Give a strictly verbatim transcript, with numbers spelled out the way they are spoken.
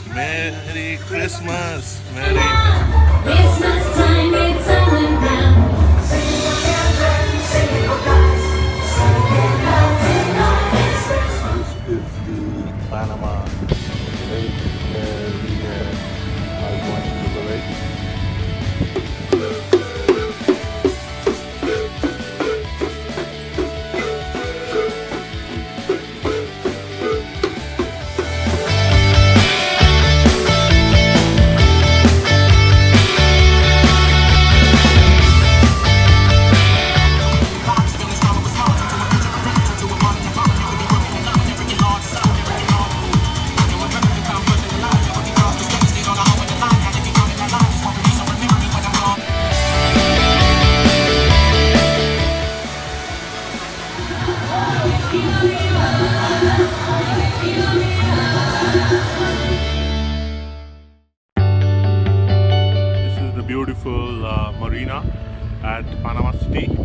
Merry Christmas! Merry Christmas time, it's all around. This is the Panama Trip where we uh, are going to the lake. This is the beautiful uh, marina at Panama City.